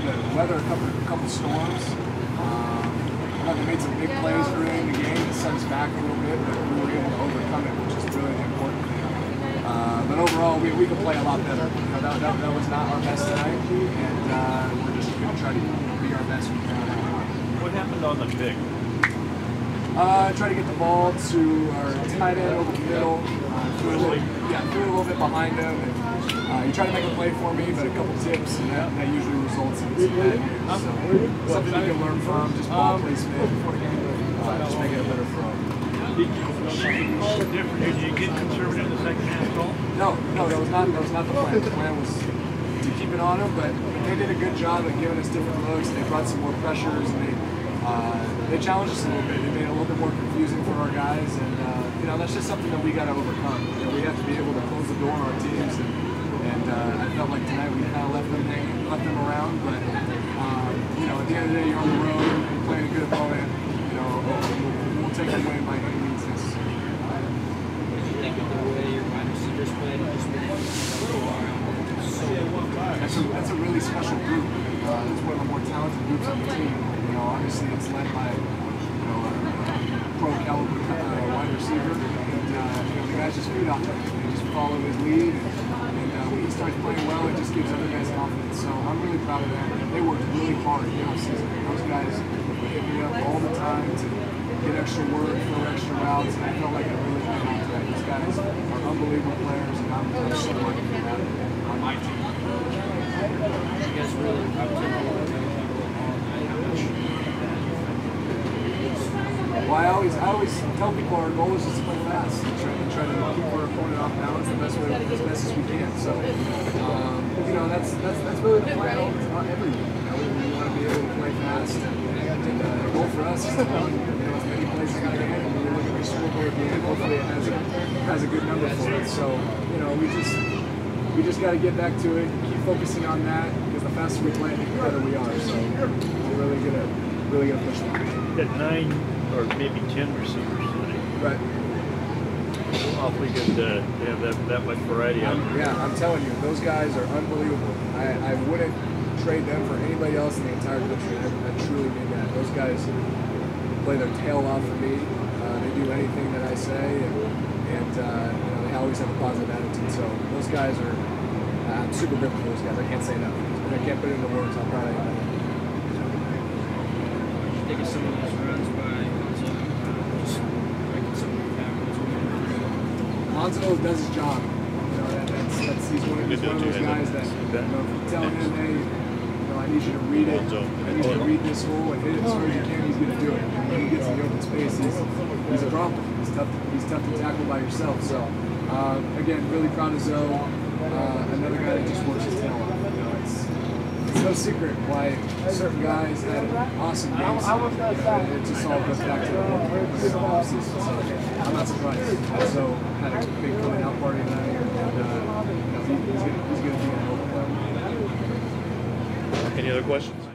had to weather a couple storms. I thought they made some big plays early in the game to set us back a little bit, but we were able to overcome it, which is really the important thing. But overall, we could play a lot better. You know, that was not our best tonight, and we're just going to try to be our best from here on out. What happened on the pick? Try to get the ball to our tight end over the middle. Threw it a little bit behind him. And, he tried to make a play for me, but a couple tips, and that usually results in some bad news. So something you can learn from, just ball placement, just make it a better throw. Did you get conservative in the second half at all? No, that was not the plan. The plan was to keep it on them, but they did a good job at giving us different looks. They brought some more pressures, and they challenged us a little bit. They made it a little bit more confusing for our guys, and you know, that's just something that we got to overcome. You know, we have to be able to close the door on our teams, and I felt like tonight we kind of left them hanging, left them around. But you know, at the end of the day, you're on the road, you're playing a good opponent. You know, we'll take a win by any means necessary. What do you think of the way your wide receivers played? That's a really special group. It's one of the more talented groups on the team. You know, obviously it's led by a pro caliber wide receiver, and you know, the guys just feed off him. They just follow his lead, and when he starts playing well, it just gives other guys confidence. So I'm really proud of them. They worked really hard in the offseason. Those guys hit me up all the time to get extra work, throw extra routes, and I felt like I really went out tonight. These guys are unbelievable players, and I'm so lucky to have them on my team. You guys really Well, I always tell people our goal is just to play fast and try to keep our opponent off balance the best as we can. So, you know, that's really the plan every week. You know, we want to be able to play fast, and the goal for us is to run, you know, as many plays as we can, and when we look at the scoreboard at the end, hopefully it has a good number for us. So, you know, we just got to get back to it, keep focusing on that, because the faster we play, the better we are. So, we're really gonna push them. You had 9 or maybe 10 receivers today. Right. Awfully good to have that much variety out there. Yeah, I'm telling you, those guys are unbelievable. I wouldn't trade them for anybody else in the entire country. I truly mean that. Those guys play their tail off for me. They do anything that I say, and you know, they always have a positive attitude. So those guys are, I'm super grateful for those guys. I can't say enough. I can't put it into words how proud I am. think of some of those runs by just breaking some of the tackles? Lonzo does his job. You know, he's one of those guys that, you know, if you tell him, hey, you know, I need you to read it, I need you to read this hole and hit it as far as you can, he's going to do it. And when he gets in the open space, he's a problem. He's tough to tackle by yourself. So, again, really proud of Zoe. Another guy that just works his tail off. You know, it's no secret why certain guys had awesome games. It just all goes back to the offseason. So I'm not surprised. So had a big coming out party tonight, and you know, he's going to be a hell of a player. Any other questions?